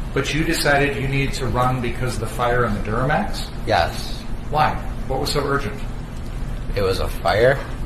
But you decided you needed to run because of the fire in the Duramax? Yes. Why? What was so urgent? It was a fire.